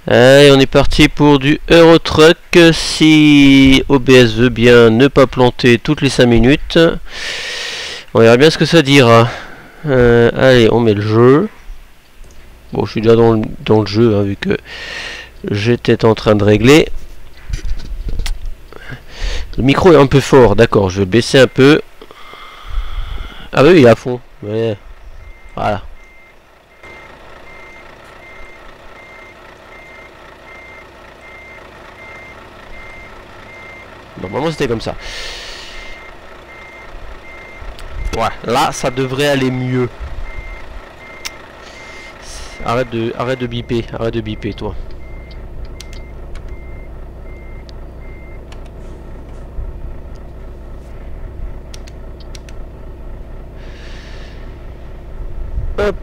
Allez, on est parti pour du Eurotruck. Si OBS veut bien ne pas planter toutes les 5 minutes, on verra bien ce que ça dira. Allez, on met le jeu. Bon, je suis déjà dans le jeu, hein, vu que j'étais en train de régler. Le micro est un peu fort, d'accord, je vais baisser un peu. Ah oui, il est à fond. Ouais. Voilà. Normalement c'était comme ça. Ouais, là ça devrait aller mieux. Arrête de biper toi. Hop.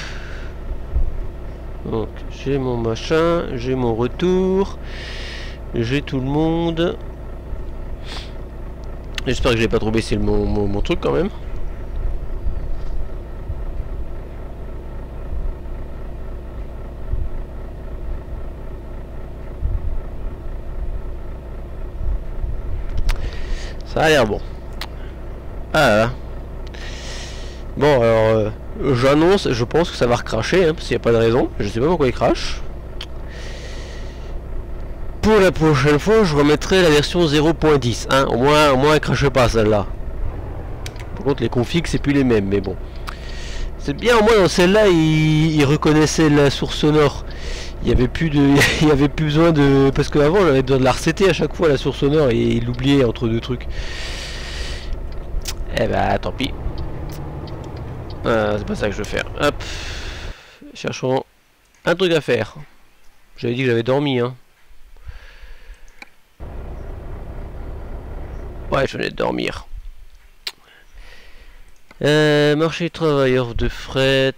Donc j'ai mon machin, j'ai mon retour, j'ai tout le monde. J'espère que j'ai pas trop baissé mon truc quand même. Ça a l'air bon. Ah là. Bon alors j'annonce, je pense que ça va recracher, hein, parce qu'il n'y a pas de raison. Je sais pas pourquoi il crache. Pour la prochaine fois, je remettrai la version 0.10. Hein. Au moins elle crache pas celle-là. Par contre les configs c'est plus les mêmes, mais bon. C'est bien, au moins dans celle-là il reconnaissait la source sonore. Il y avait plus de, il y avait plus besoin de, parce qu'avant on avait besoin de la resetter à chaque fois la source sonore et il l'oubliait entre deux trucs. Eh bah tant pis. C'est pas ça que je veux faire. Hop. Cherchons un truc à faire. J'avais dit que j'avais dormi, hein. Ouais, je venais de dormir. Marché travailleurs de fret.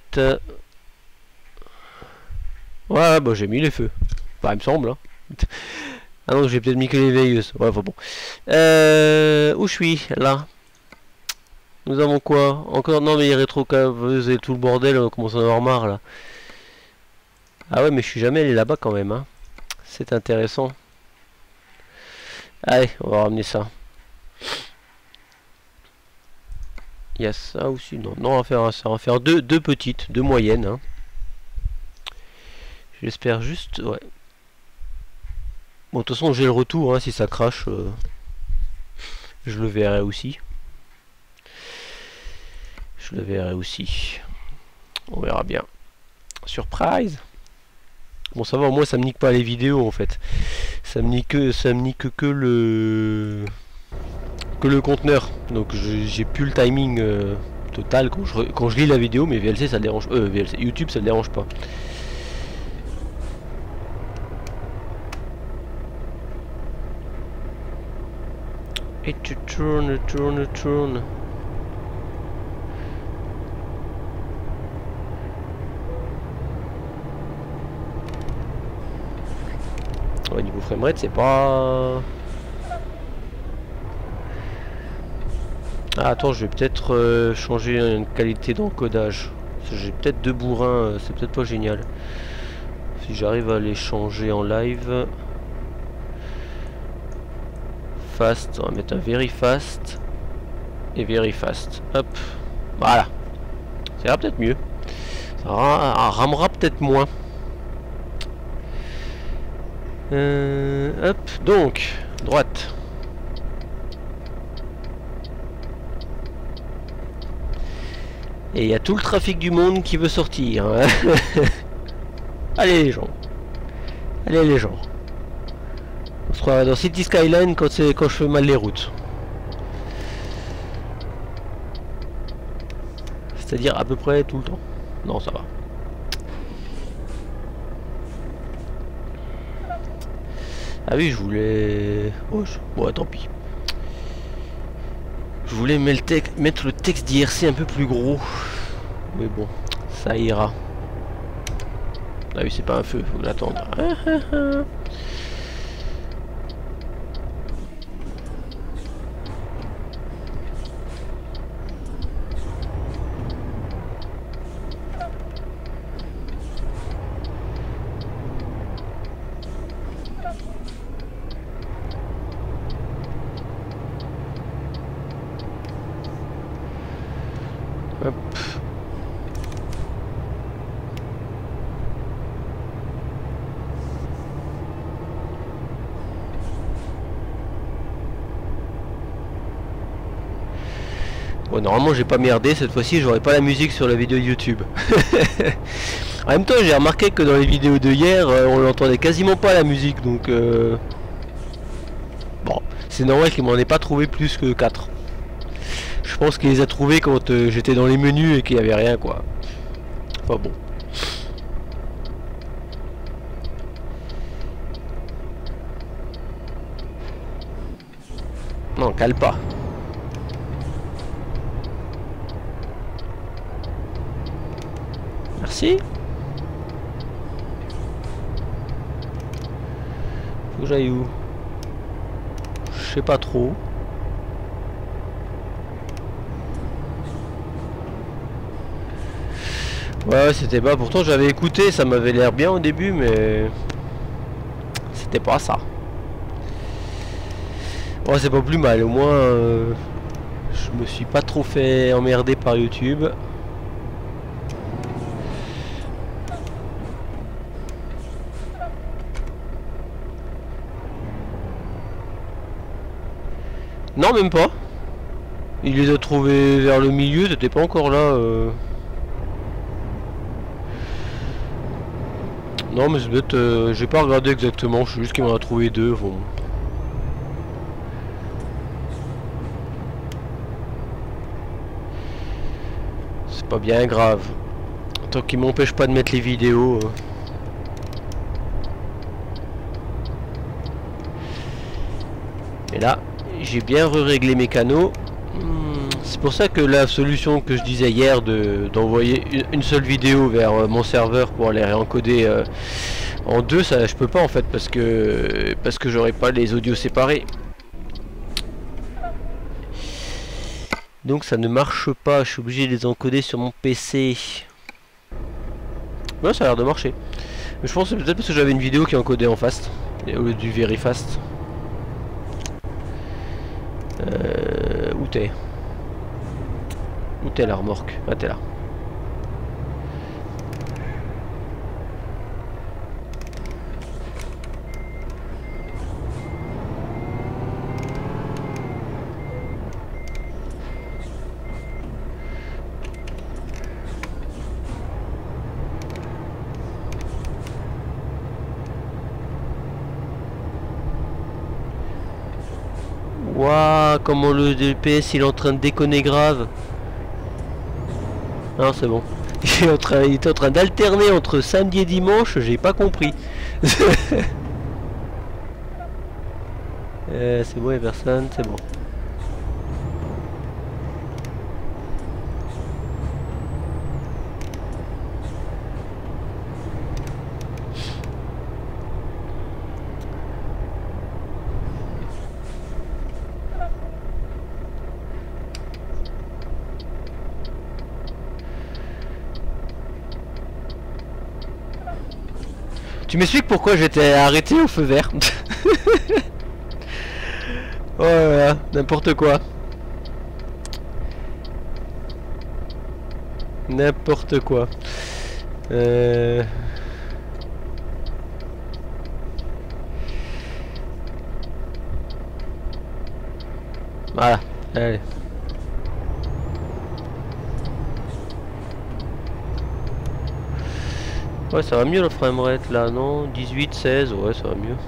Ouais, bah j'ai mis les feux. Bah, il me semble. Hein. Ah non, j'ai peut-être mis que les veilleuses. Ouais, enfin bon. Où je suis là? Nous avons quoi? Encore non, mais il y a rétrocaveuse et tout le bordel. On commence à en avoir marre là. Ah ouais, mais je suis jamais allé là-bas quand même. Hein. C'est intéressant. Allez, on va ramener ça. Il y a ça aussi. Non, non, on va faire ça. On va faire deux petites, deux moyennes. Hein. J'espère juste. Ouais. Bon, de toute façon, j'ai le retour. Hein, si ça crache, je le verrai aussi. Je le verrai aussi. On verra bien. Surprise. Bon, ça va, au moins ça me nique pas les vidéos en fait. Ça me nique que le conteneur. Donc j'ai plus le timing total quand je lis la vidéo, mais VLC ça le dérange. VLC, YouTube ça le dérange pas. Et tu tournes. Ouais, niveau framerate c'est pas... Ah attends, je vais peut-être changer une qualité d'encodage. J'ai peut-être deux bourrins, c'est peut-être pas génial. Si j'arrive à les changer en live. Fast, on va mettre un very fast. Et very fast. Hop. Voilà. Ça ira peut-être mieux. Ça ramera peut-être moins. Hop. Donc, droite. Et il y a tout le trafic du monde qui veut sortir. Hein. Allez les gens. Allez les gens. On se croirait dans City Skyline quand je fais mal les routes. C'est-à-dire à peu près tout le temps. Non, ça va. Ah oui, je voulais... Oh, bon, tant pis. Je voulais mettre le texte d'IRC un peu plus gros. Mais bon, ça ira. Ah oui, c'est pas un feu, faut l'attendre. Bon, normalement j'ai pas merdé, cette fois-ci j'aurai pas la musique sur la vidéo YouTube. En même temps j'ai remarqué que dans les vidéos de hier on l'entendait quasiment pas la musique, donc bon, c'est normal qu'il m'en ait pas trouvé plus que 4. Je pense qu'il les a trouvés quand j'étais dans les menus et qu'il y avait rien quoi. Enfin bon. Non, cale pas. Merci. Faut que j'aille où? Je sais pas trop. Ouais, c'était bas. Pourtant j'avais écouté, ça m'avait l'air bien au début, mais c'était pas ça. Ouais, c'est pas plus mal. Au moins, je me suis pas trop fait emmerder par YouTube. Non, même pas. Il les a trouvés vers le milieu, t'étais pas encore là. Non, mais c'est peut-être... j'ai pas regardé exactement, je sais juste qu'il m'en a trouvé 2. Bon. C'est pas bien grave. Tant qu'il m'empêche pas de mettre les vidéos. Et là, j'ai bien réglé mes canaux. C'est pour ça que la solution que je disais hier d'envoyer une seule vidéo vers mon serveur pour les réencoder en deux, ça je peux pas en fait parce que j'aurais pas les audios séparés. Donc ça ne marche pas, je suis obligé de les encoder sur mon PC. Ouais, ça a l'air de marcher. Mais je pense que c'est peut-être parce que j'avais une vidéo qui encodait en fast au lieu du very fast. Où t'es? Où t'es la remorque? Ah, t'es là. Waouh, comment le DPS il est en train de déconner grave. Non, c'est bon. Il était en train d'alterner entre samedi et dimanche, j'ai pas compris. C'est bon, il y a personne, c'est bon. Tu m'expliques pourquoi j'étais arrêté au feu vert? Oh là là, n'importe quoi. N'importe quoi. Voilà, allez. Ouais, ça va mieux le framerate là, non? 18, 16, ouais, ça va mieux.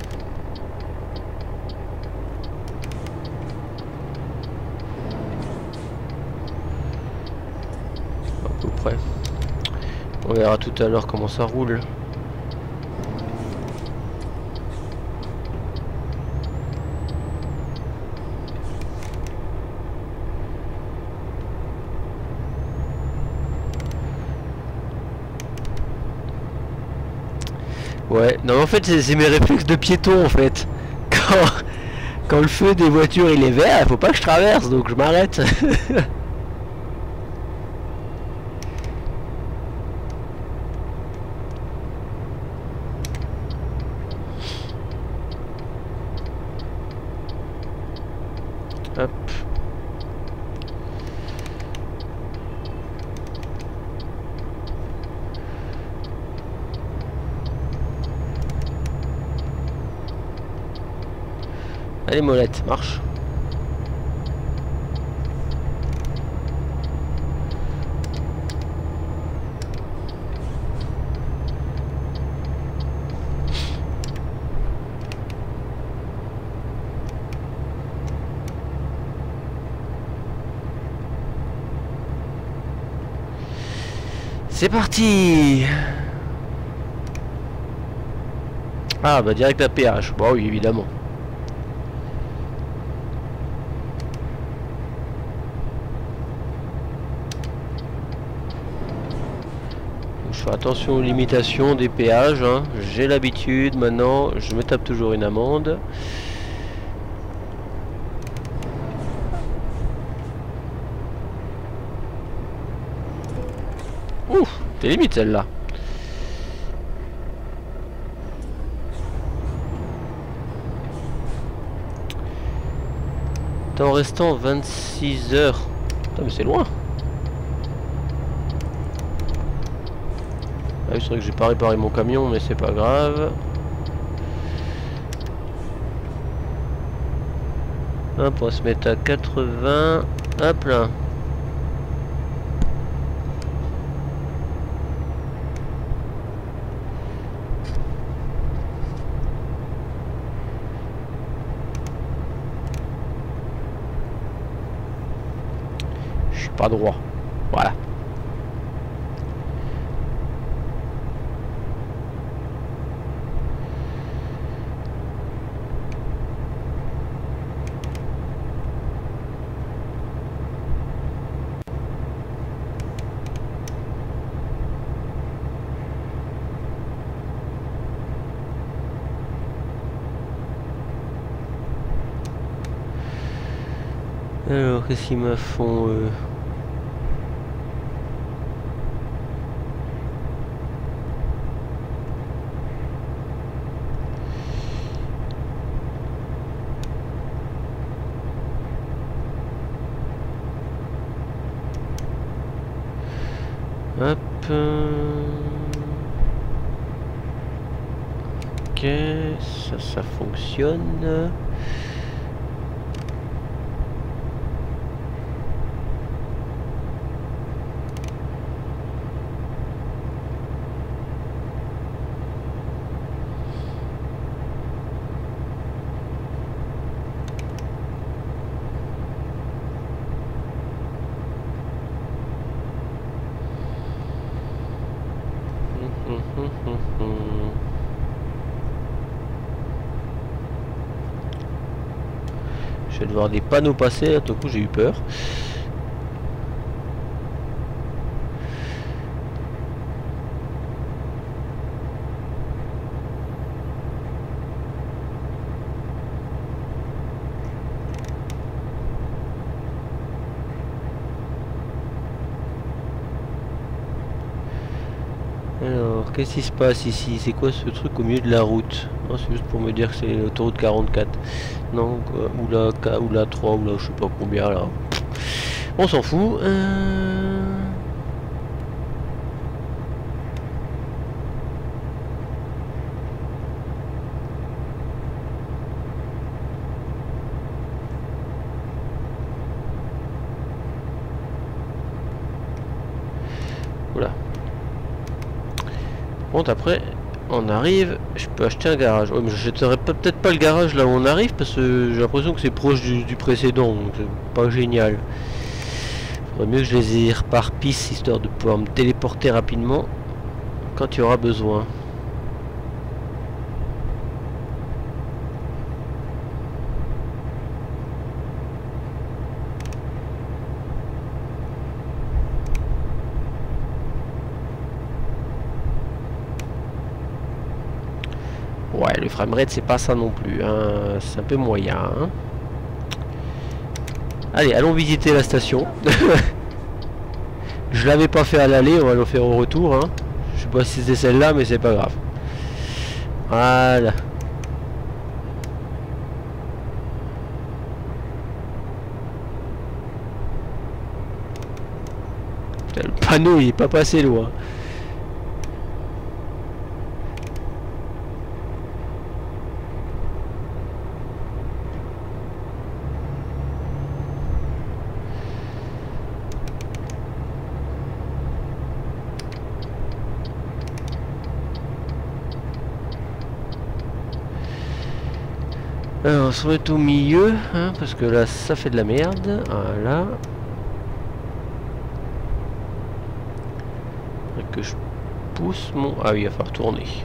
À peu près. On verra tout à l'heure comment ça roule. Ouais, non en fait c'est mes réflexes de piéton en fait. Quand le feu des voitures il est vert, il faut pas que je traverse, donc je m'arrête. Hop. Allez molette, marche. C'est parti. Ah bah direct à péage. Bah oui évidemment. Je fais attention aux limitations des péages, hein. J'ai l'habitude maintenant, je me tape toujours une amende. Ouf, t'es limite celle-là. Temps restant 26 heures. Putain mais c'est loin. Ah oui, c'est vrai que j'ai pas réparé mon camion, mais c'est pas grave. Hop, on va se mettre à 80. Hop là. Je suis pas droit. Voilà. Alors, qu'est-ce qu'ils me font Hop. Ok, ça fonctionne. Je vais devoir des panneaux passer, à tout coup j'ai eu peur. Alors, qu'est-ce qui se passe ici? C'est quoi ce truc au milieu de la route? C'est juste pour me dire que c'est l'autoroute 44. Non, ou la 3, ou là je sais pas combien là. On s'en fout. Voilà. Bon, après, on arrive. Je peux acheter un garage. Ouais, mais j'achèterai peut-être pas le garage là où on arrive parce que j'ai l'impression que c'est proche du précédent. Donc c'est pas génial. Faudrait mieux que je les éparpisse histoire de pouvoir me téléporter rapidement quand il y aura besoin. Ouais, le framerate c'est pas ça non plus, hein. C'est un peu moyen. Hein. Allez, allons visiter la station. Je l'avais pas fait à l'aller, on va le faire au retour. Hein. Je sais pas si c'était celle-là, mais c'est pas grave. Voilà. Putain, le panneau il est pas passé loin. Alors, on se met au milieu, hein, parce que là, ça fait de la merde. Voilà. que je pousse mon... Ah oui, il va falloir tourner. Il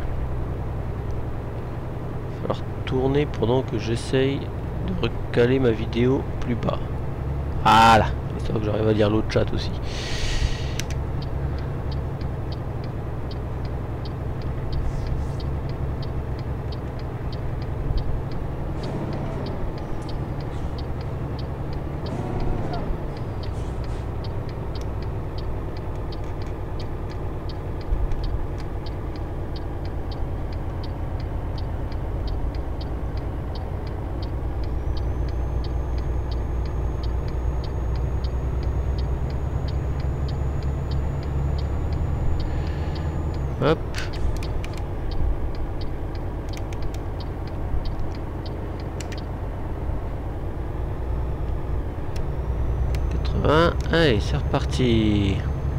va falloir tourner pendant que j'essaye de recaler ma vidéo plus bas. Voilà, j'espère que j'arrive à lire l'autre chat aussi. Hop. Allez, c'est reparti.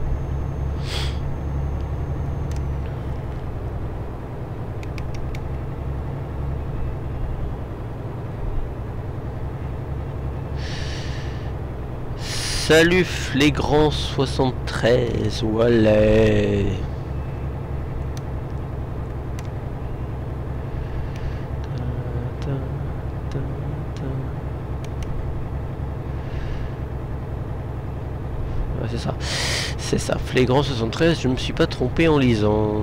Salut Flagrant 73, voilà. C'est ça. C'est ça. Flagrant 73, je me suis pas trompé en lisant.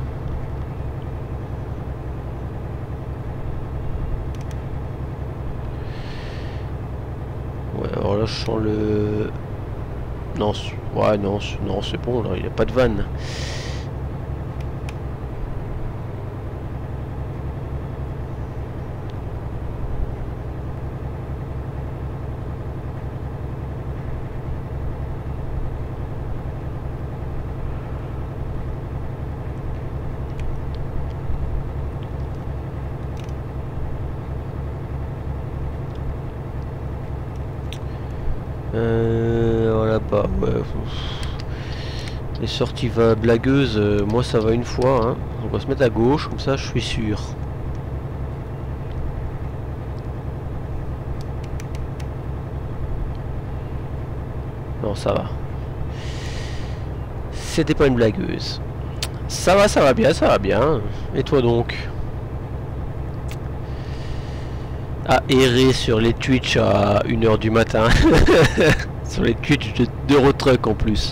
Ouais, alors là je sens le... Non, ouais, non, c'est bon, là, il n'y a pas de vanne. Voilà, bah ouais. Les sorties blagueuses, moi ça va une fois, hein. On va se mettre à gauche, comme ça je suis sûr. Non, ça va. C'était pas une blagueuse. Ça va bien, ça va bien. Et toi donc? À errer sur les Twitch à 1 h du matin. Sur les Twitch d'Eurotruck en plus.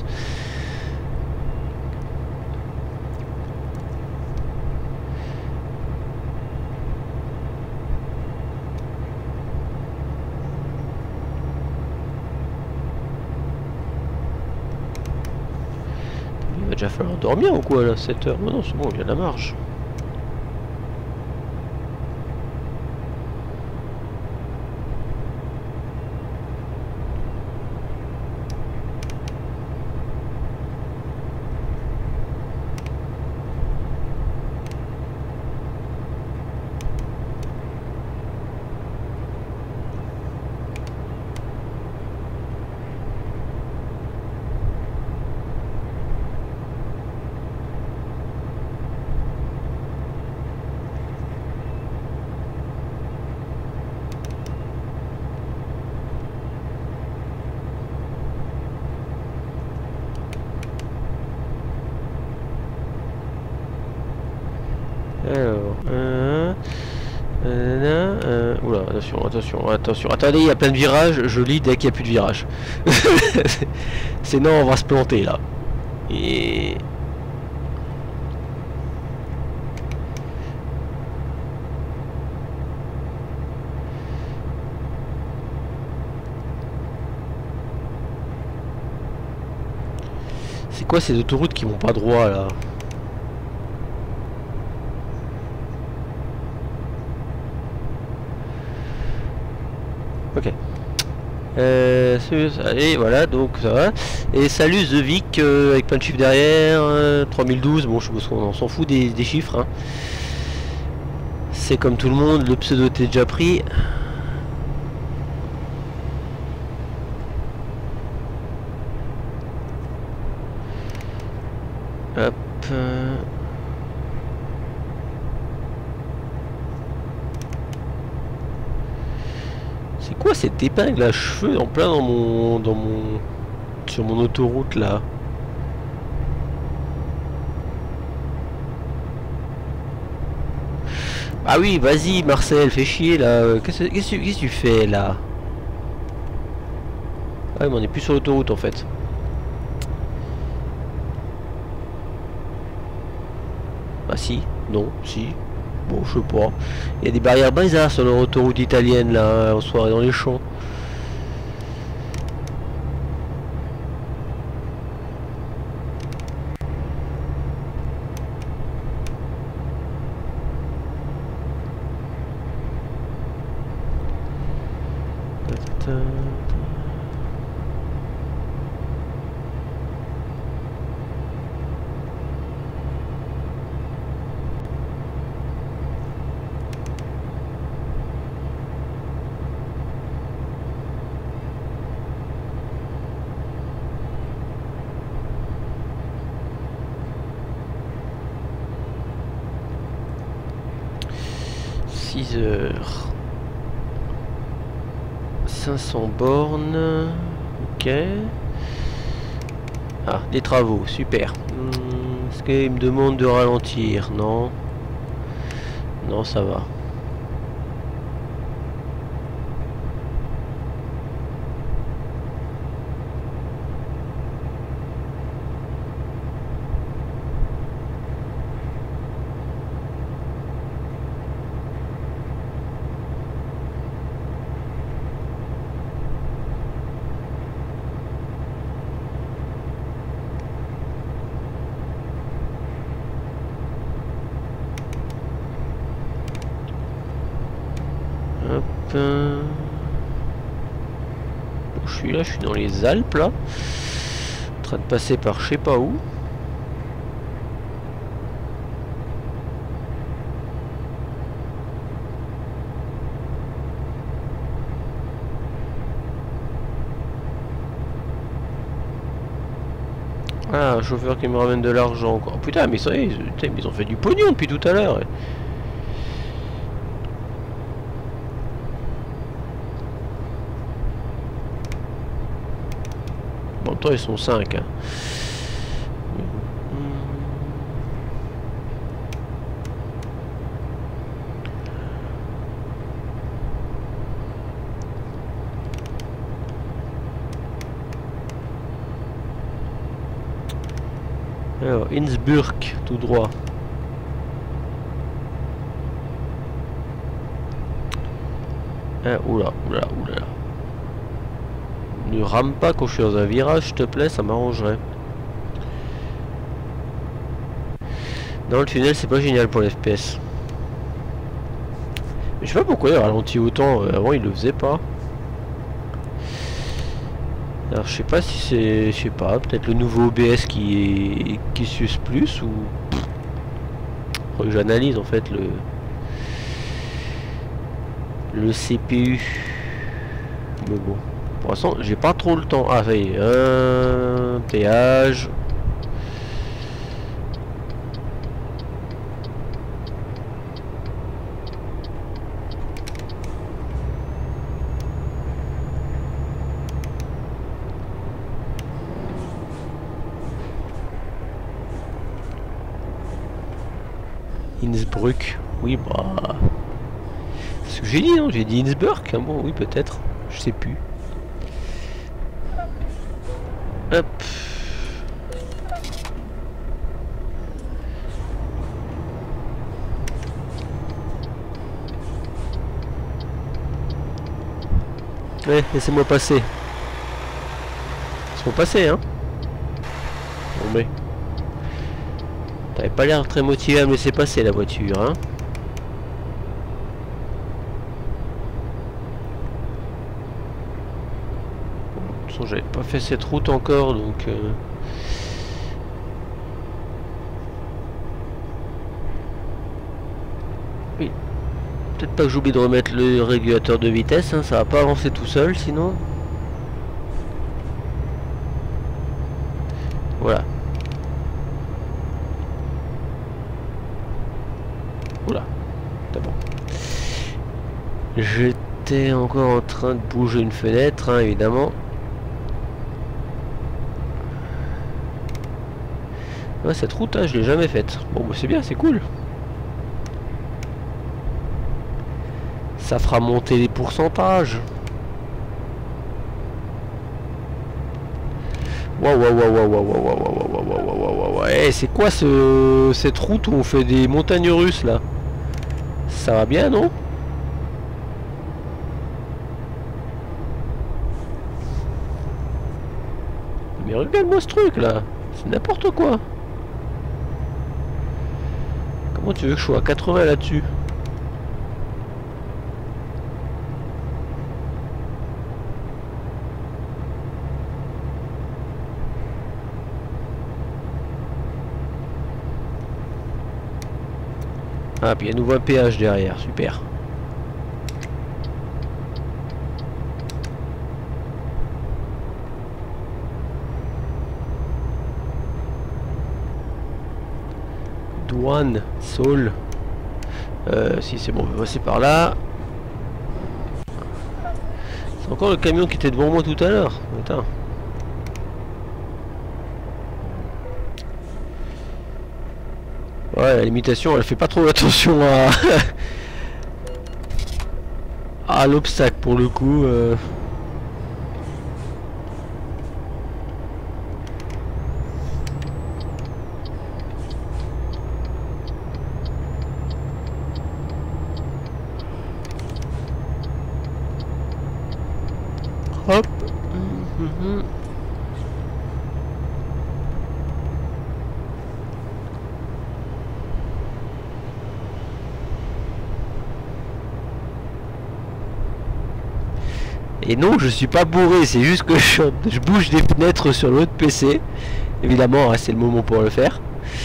Il va déjà falloir dormir ou quoi là, 7 h? Non, c'est bon, il y a de la marge. Alors, oula, attention, attendez, il y a plein de virages, je lis dès qu'il n'y a plus de virages. Sinon on va se planter là. Et... c'est quoi ces autoroutes qui vont pas droit là? Ok. Allez, voilà, donc ça va. Et salut The Vic, avec plein de chiffres derrière, 3012, bon je pense qu'on s'en fout des chiffres. Hein. C'est comme tout le monde, le pseudo était déjà pris. Hop. C'est quoi cette épingle à cheveux en plein sur mon autoroute là? Ah oui, vas-y Marcel, fais chier là. Qu'est-ce que tu fais là? Ouais, mais on est plus sur l'autoroute en fait. Ah si, non, si. Bon, je sais pas. Il y a des barrières bizarres sur l'autoroute italienne là, en soirée dans les champs. Heures. 500 bornes. Ok. Ah, des travaux, super. Est-ce qu'il me demande de ralentir? Non. Non, ça va. Hop. Bon, je suis dans les Alpes là. En train de passer par je sais pas où. Ah, un chauffeur qui me ramène de l'argent quoi. Oh, putain, mais ça y est, putain, mais ils ont fait du pognon depuis tout à l'heure. Bon, toi ils sont 5. Hein. Alors, Innsbruck, tout droit. Ah, oula, oula, oula. Ne rame pas quand je suis dans un virage, s'il te plaît, ça m'arrangerait. Dans le tunnel, c'est pas génial pour l'FPS. Mais je sais pas pourquoi il ralentit autant. Avant, il le faisait pas. Alors, je sais pas si c'est... Je sais pas, peut-être le nouveau OBS qui s'use plus ou... Faut que j'analyse en fait le CPU. Mais bon. Pour l'instant, j'ai pas trop le temps. Ah, ça y est. Un péage. Innsbruck. Oui, bah... C'est ce que j'ai dit, non? J'ai dit Innsbruck. Hein, bon, oui, peut-être. Je sais plus. Hop. Ouais, laissez-moi passer. Laissez-moi passer, hein. Bon, mais... T'avais pas l'air très motivé à me laisser passer la voiture, hein. De toute façon, j'avais pas fait cette route encore, donc... Oui. Peut-être pas que j'oublie de remettre le régulateur de vitesse, hein. Ça va pas avancer tout seul, sinon. Voilà. Oula, c'est bon. J'étais encore en train de bouger une fenêtre, hein, évidemment. Ouais, cette route, hein, je l'ai jamais faite. Bon, bah, c'est bien, c'est cool. Ça fera monter les pourcentages. Waouh, waouh, waouh, waouh, waouh, waouh, waouh, waouh, waouh, waouh, waouh. Eh, c'est quoi cette route où on fait des montagnes russes là? Ça va bien, non? Mais regarde-moi ce truc là. C'est n'importe quoi. Comment tu veux que je sois à 80 là-dessus? Ah, puis il y a nouveau un péage derrière, super. Douane, Saul. Si c'est bon, on va passer par là. C'est encore le camion qui était devant moi tout à l'heure. Attends. Ouais, la limitation, elle fait pas trop attention à à l'obstacle pour le coup. Hop. Et non, je suis pas bourré, c'est juste que je bouge des fenêtres sur l'autre PC. Évidemment, hein, c'est le moment pour le faire.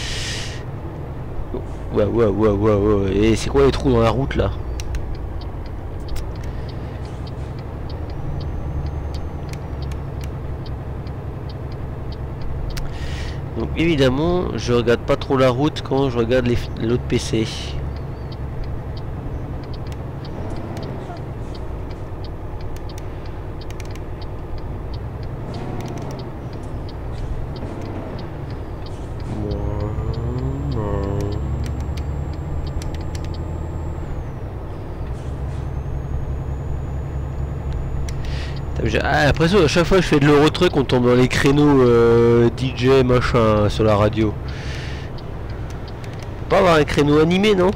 Ouais, ouais, ouais, ouais, ouais. Et c'est quoi les trous dans la route là? Donc évidemment, je regarde pas trop la route quand je regarde l'autre PC. J'ai l'impression à chaque fois que je fais de l'Eurotruck on tombe dans les créneaux DJ machin sur la radio. Faut pas avoir un créneau animé, non?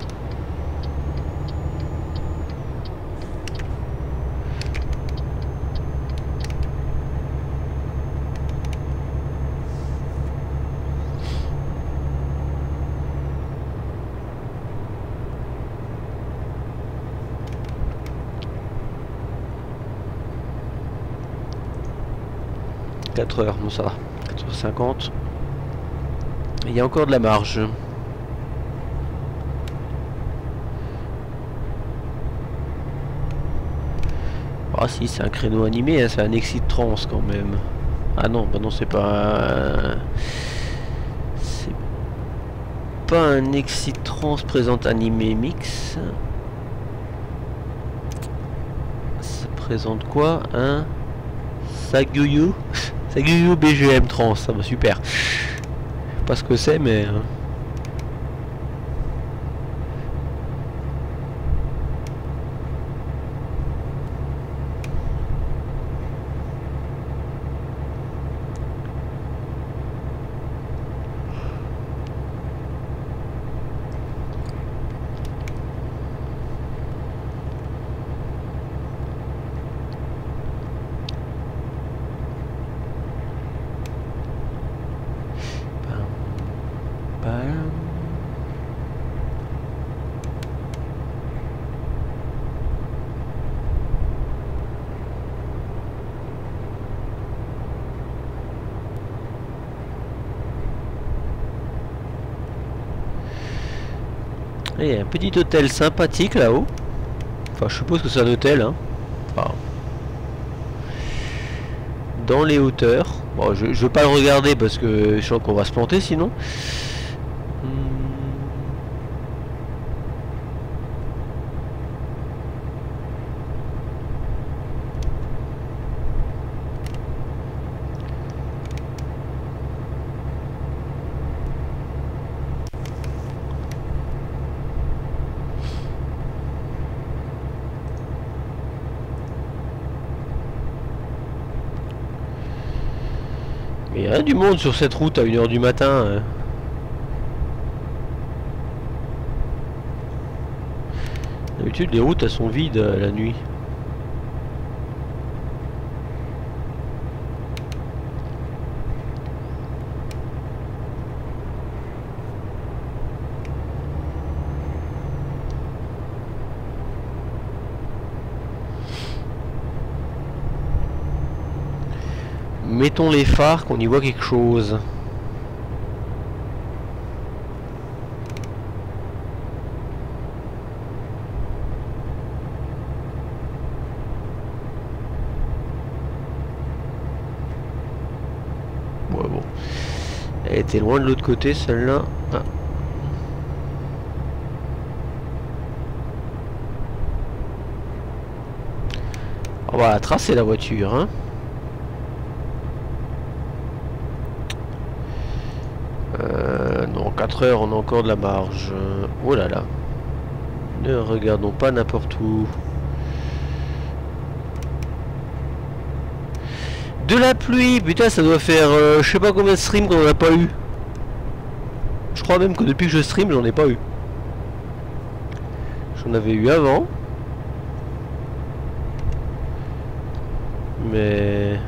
Heures, bon ça va, 4h50. Il y a encore de la marge. Ah si, c'est un créneau animé, hein, c'est un Exit Trans quand même. Ah non, bah non, c'est pas un... C'est pas un Exit Trans présente animé mix. Ça présente quoi? Un Sagyuyu Sagyuyu BGM Trans, ça va super. Je sais pas ce que c'est, mais... Il y a un petit hôtel sympathique là-haut. Enfin, je suppose que c'est un hôtel, hein. Enfin, dans les hauteurs. Bon, je veux pas le regarder parce que je sens qu'on va se planter sinon. y a du monde sur cette route à 1 h du matin. D'habitude les routes elles sont vides la nuit. Mettons les phares qu'on y voit quelque chose. Ouais, bon. Elle était loin de l'autre côté celle-là. Ah. On va la tracer la voiture, hein. Non, 4 heures, on a encore de la marge. Oh là là. Ne regardons pas n'importe où. De la pluie, putain, ça doit faire je sais pas combien de streams qu'on en a pas eu. Je crois même que depuis que je stream, j'en ai pas eu. J'en avais eu avant. Mais...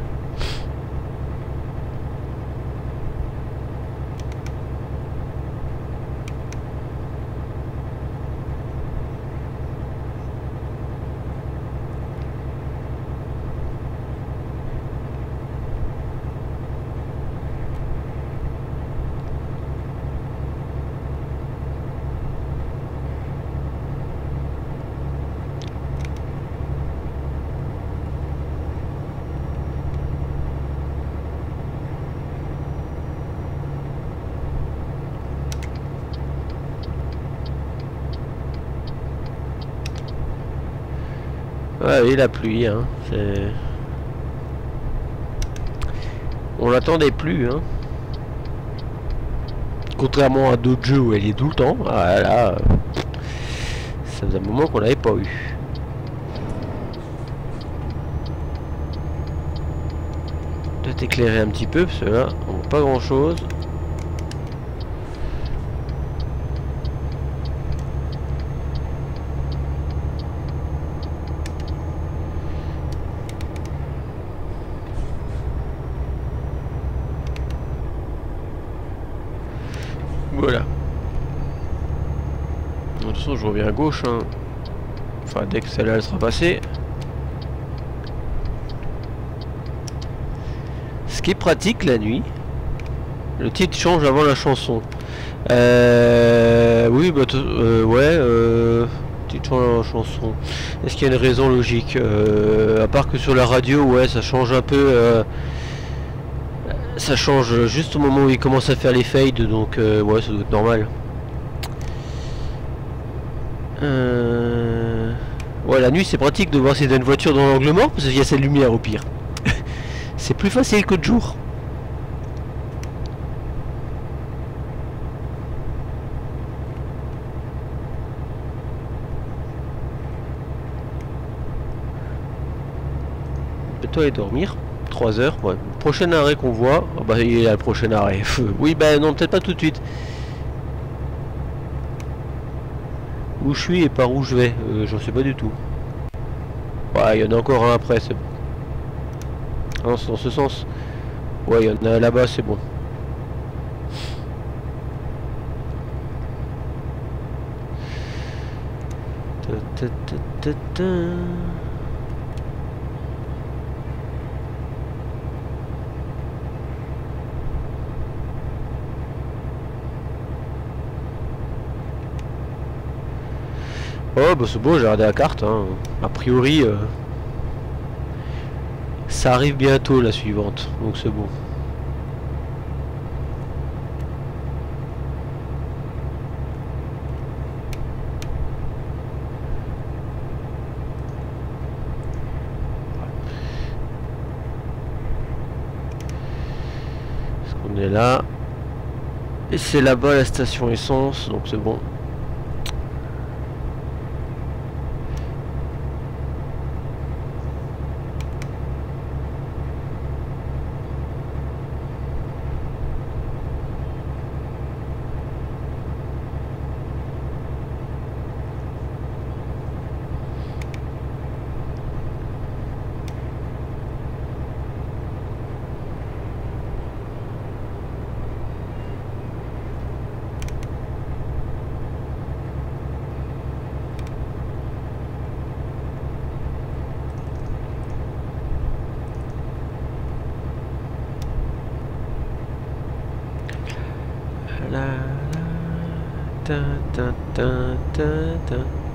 ouais, et la pluie, hein, c'est... On l'attendait plus, hein. Contrairement à d'autres jeux où elle est tout le temps, ah, là, ça faisait un moment qu'on l'avait pas eu. Peut-être éclairer un petit peu, parce que là, on voit pas grand chose. Voilà. De toute façon, je reviens à gauche, hein. Enfin, dès que celle-là elle sera passée. Ce qui est pratique la nuit. Le titre change avant la chanson. Oui, bah, titre change avant la chanson. Est-ce qu'il y a une raison logique à part que sur la radio, ouais, ça change un peu. Ça change juste au moment où il commence à faire les fades, donc ouais, ça doit être normal. Ouais, la nuit c'est pratique de voir si t'as une voiture dans l'angle mort parce qu'il y a cette lumière au pire. C'est plus facile que de jour. Peut-être aller dormir. 3 heures, ouais. Prochain arrêt qu'on voit. Oh bah il y a le prochain arrêt. Oui, bah non, peut-être pas tout de suite. Où je suis et par où je vais, j'en sais pas du tout. Ouais, il y en a encore un après, c'est bon. Ah non, c'est dans ce sens. Ouais, il y en a là-bas, c'est bon. Oh bah c'est beau, j'ai regardé la carte, hein. A priori ça arrive bientôt la suivante, donc c'est bon. Parce qu'on est là. Et c'est là-bas la station essence, donc c'est bon. ta, ta, ta, ta, ta.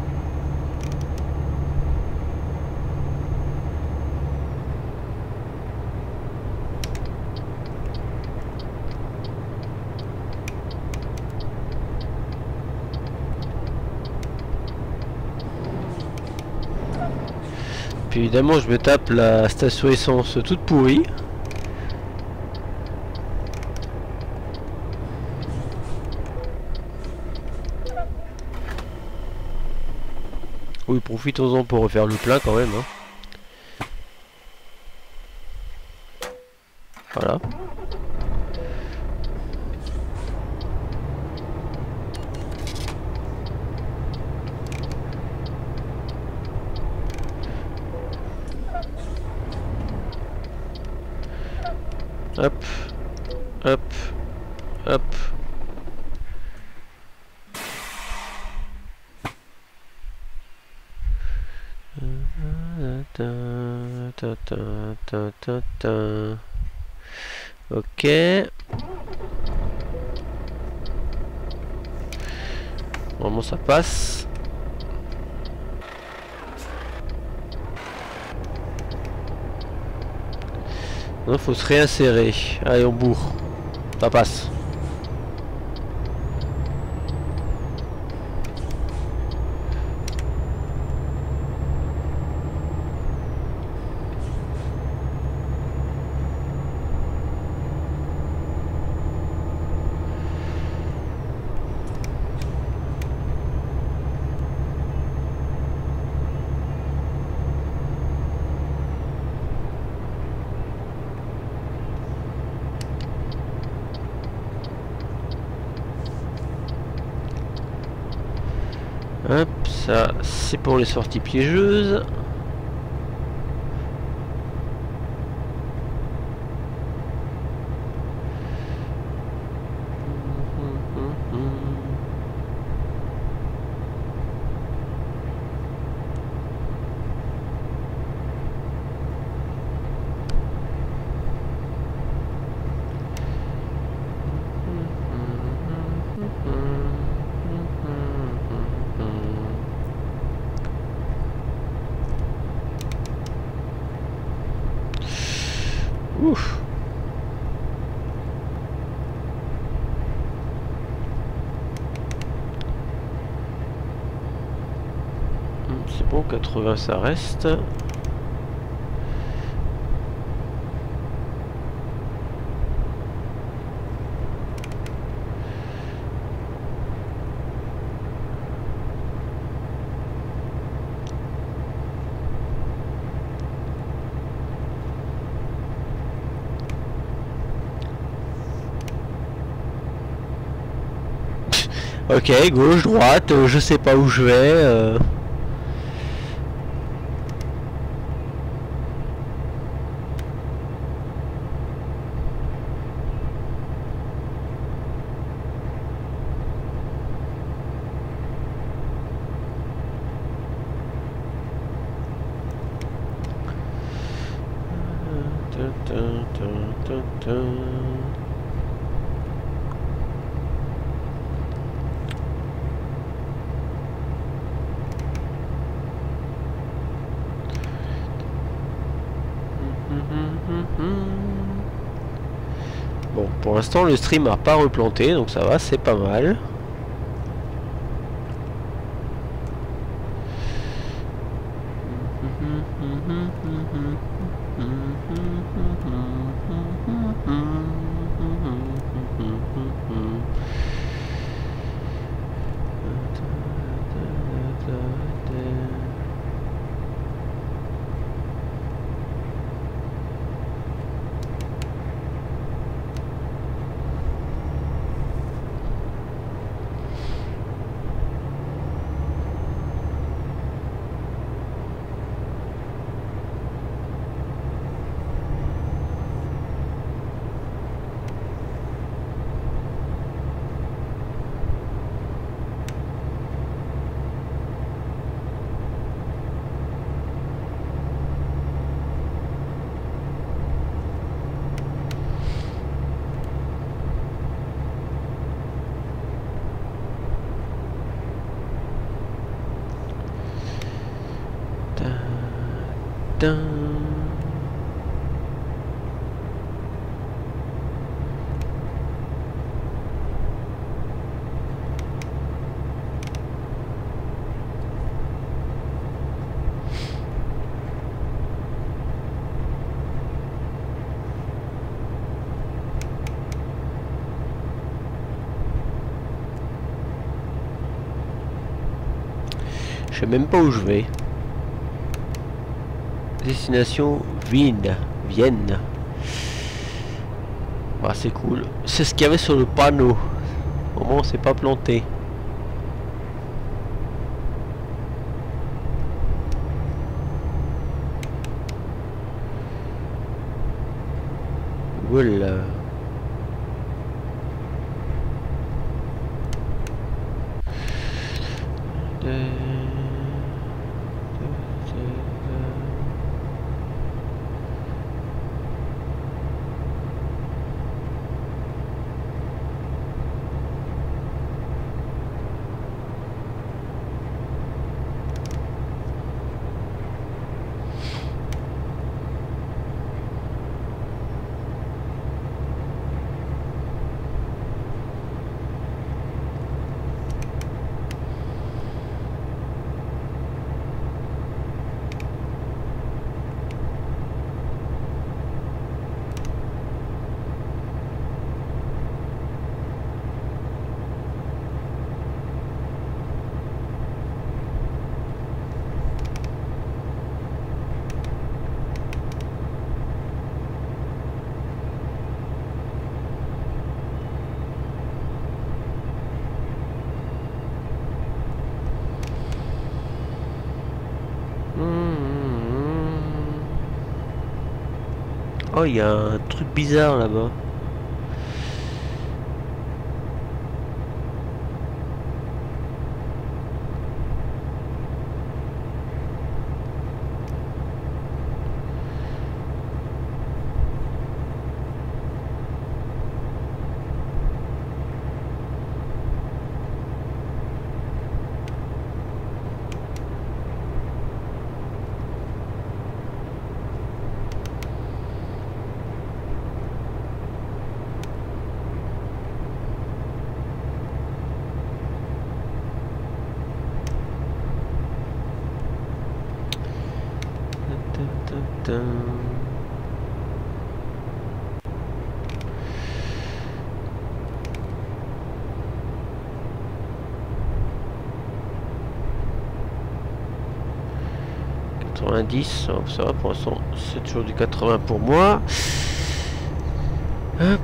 Puis évidemment je me tape la station essence toute pourrie. Oui, profitons-en pour refaire le plein quand même. Hein. Voilà. Hop, hop, hop. Ta, ta, ta, ta, ta. Ok. Normalement ça passe. Non, faut se réinsérer. Allez, on bourre. Ça passe. Hop, ça c'est pour les sorties piégeuses. Ouf. C'est bon, 80 ça reste. Ok, gauche, droite, je sais pas où je vais. Bon, pour l'instant le stream n'a pas replanté, donc ça va, c'est pas mal. Je sais même pas où je vais. Destination Vienne. Vienne. Bah, c'est cool. C'est ce qu'il y avait sur le panneau. Au moins on s'est pas planté. Voilà. Oh, il y a un truc bizarre là-bas. Ça va pour l'instant, c'est toujours du 80 pour moi. Hop.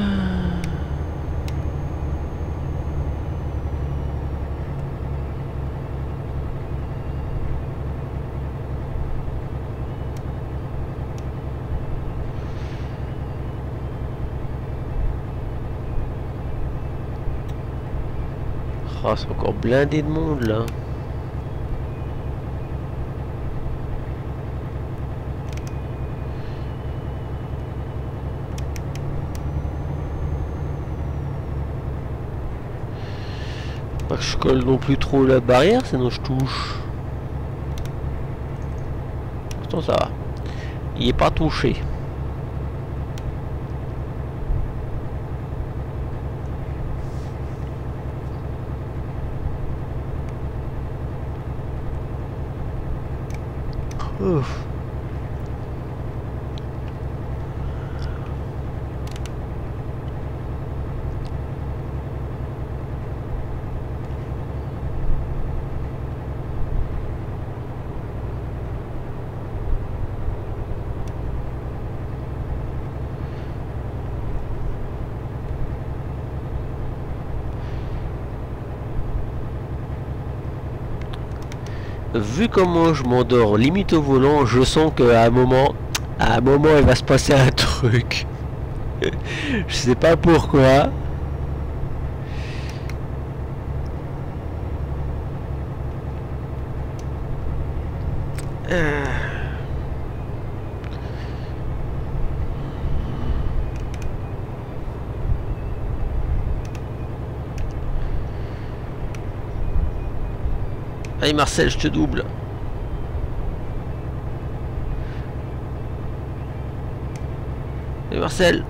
Oh, c'est encore blindé de monde là. Pas que je colle non plus trop la barrière, sinon je touche. Pourtant ça va. Il est pas touché. Ouf. Vu comment je m'endors limite au volant, je sens qu'à un moment, il va se passer un truc. Je sais pas pourquoi. Allez Marcel, je te double. Salut Marcel.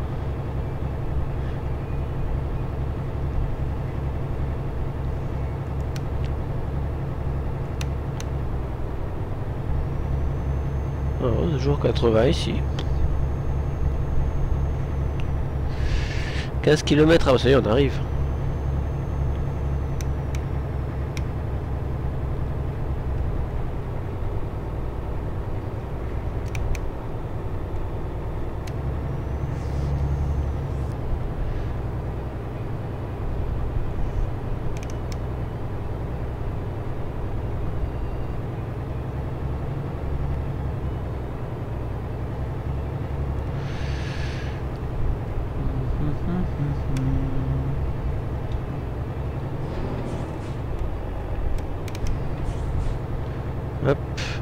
Oh, toujours 80 ici. 15 km, ah ça y est, on arrive. Hop.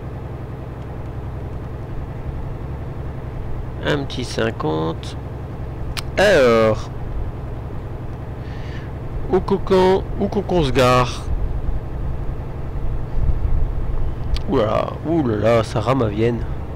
Un petit 50. Alors. Où qu'on se gare. Ouh là là, ça rame à Vienne.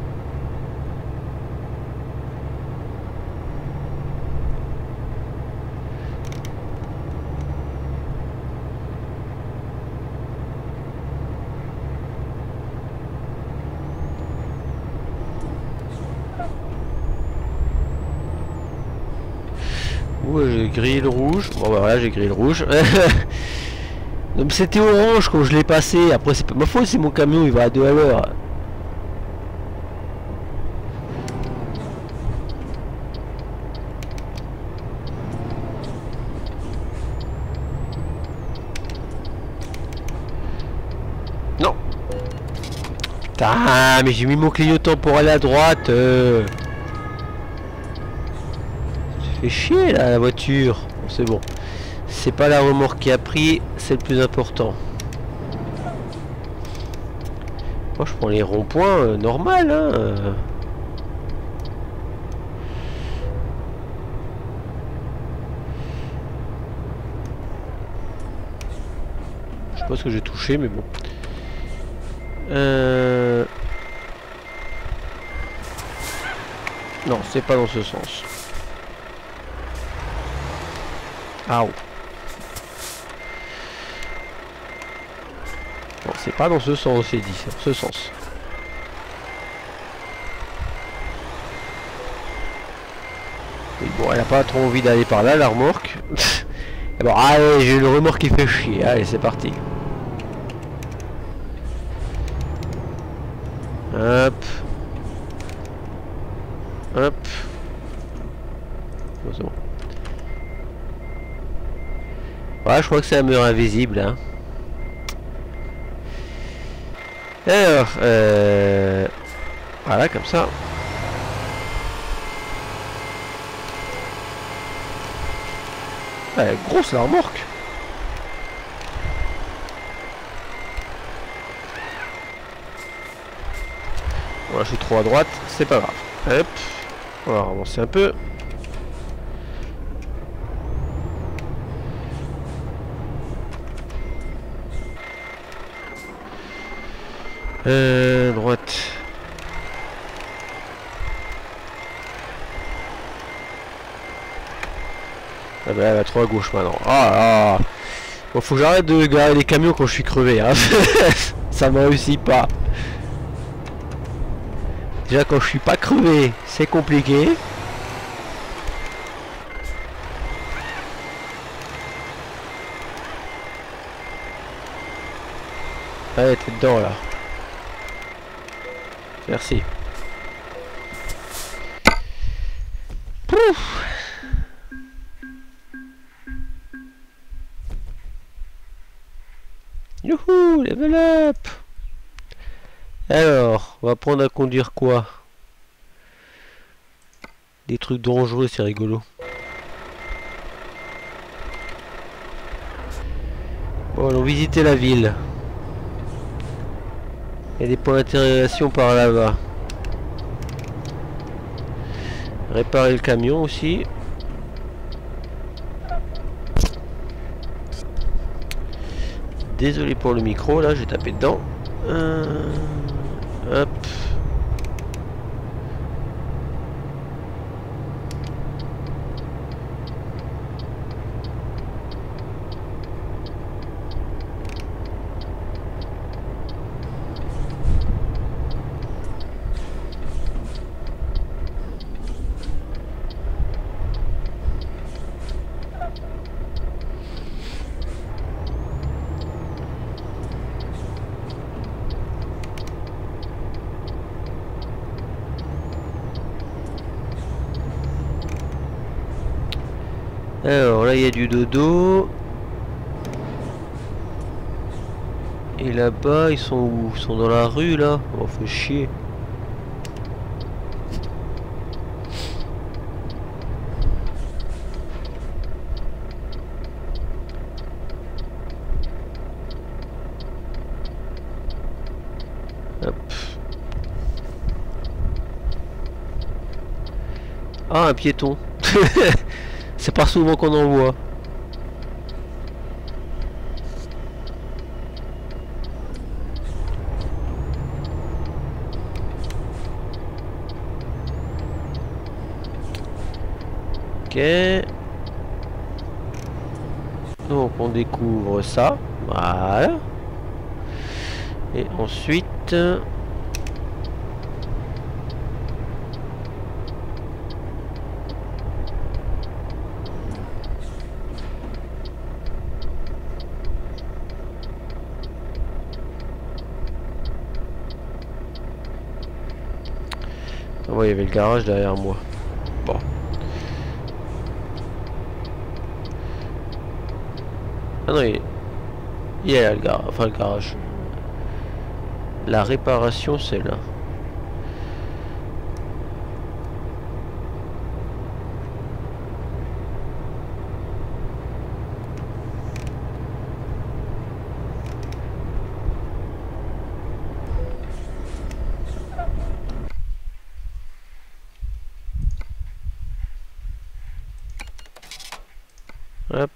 Ouais, j'ai grillé le rouge. Bon bah voilà, j'ai grillé le rouge. Donc c'était orange quand je l'ai passé. Après c'est pas ma faute, c'est mon camion, il va à 2 à l'heure. Non. Putain, mais j'ai mis mon clignotant pour aller à droite. Fait chier là la voiture. Bon, c'est bon. C'est pas la remorque qui a pris, c'est le plus important. Moi je prends les ronds-points normal hein. Je sais pas ce que j'ai touché mais bon. Non, c'est pas dans ce sens. Ah oh. Non, c'est pas dans ce sens, c'est dit, c'est dans ce sens. Et bon, elle a pas trop envie d'aller par là, la remorque. Bon, allez, j'ai le remorque qui fait chier. Allez, c'est parti. Hop. Hop. Bon, c'est bon. Ouais, je crois que c'est un mur invisible, hein. Alors, voilà, comme ça. Elle est grosse la remorque. Voilà, je suis trop à droite, c'est pas grave. Hop, on va avancer un peu. Droite. Ah bah elle va trop à gauche maintenant. Ah, bon, faut que j'arrête de garer les camions quand je suis crevé. Hein. Ça me réussit pas. Déjà quand je suis pas crevé, c'est compliqué. Allez, t'es dedans là. Merci. Pouf. Youhou, level up. Alors, on va apprendre à conduire quoi? Des trucs dangereux, c'est rigolo. Bon, allons visiter la ville. Il y a des points d'interrogation par là-bas. Réparer le camion aussi. Désolé pour le micro, là, j'ai tapé dedans. Hop. là il y a du dodo. Et là-bas ils sont où? Ils sont dans la rue là. Oh fait chier. Hop. Ah un piéton. C'est pas souvent qu'on en voit. Ok. Donc on découvre ça. Voilà. Et ensuite... Ah ouais, il y avait le garage derrière moi. Bon. Ah non, il y a le garage. Enfin, le garage. La réparation, c'est là. Hop.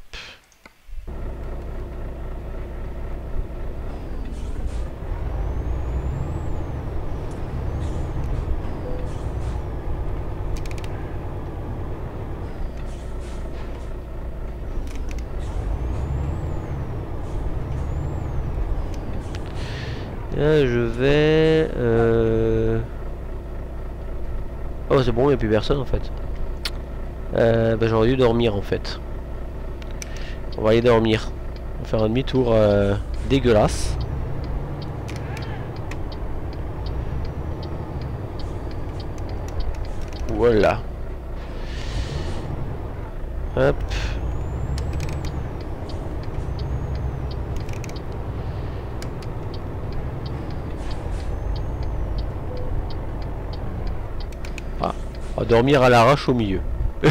Là, je vais... Oh, c'est bon, il n'y a plus personne en fait. Bah, j'aurais dû dormir en fait. On va aller dormir. On va faire un demi-tour dégueulasse. Voilà. Hop. Ah, on va dormir à l'arrache au milieu.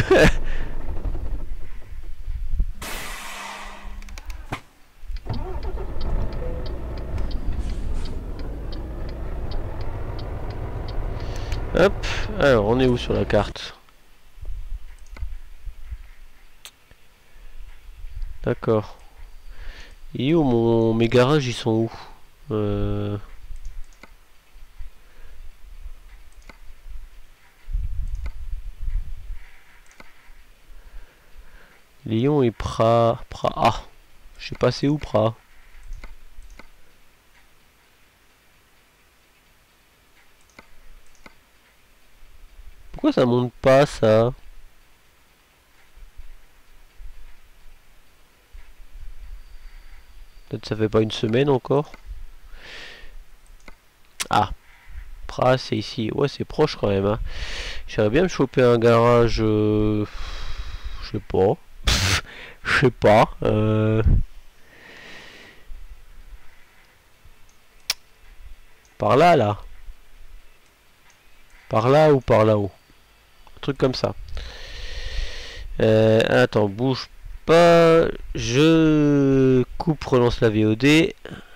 Hop, alors on est où sur la carte? D'accord. Et où mes garages ils sont où? Lyon et Prat. Ah, je sais pas c'est où Prat. Pourquoi ça monte pas ça? Peut-être ça fait pas une semaine encore. Ah, Prat c'est ici. Ouais c'est proche quand même hein. J'aimerais bien me choper un garage. Je sais pas. Je sais pas. Par là là. Par là ou par là-haut. Un truc comme ça. Attends, bouge pas. Je coupe, relance la VOD.